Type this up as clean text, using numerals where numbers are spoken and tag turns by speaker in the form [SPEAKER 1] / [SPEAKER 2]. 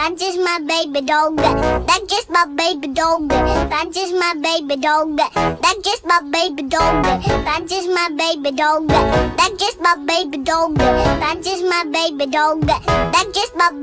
[SPEAKER 1] That's just my baby dog. That's just my baby dog. That's just my baby dog. That's just my baby dog. That's just my baby dog. That's just my baby dog. That's just my baby dog. That's just my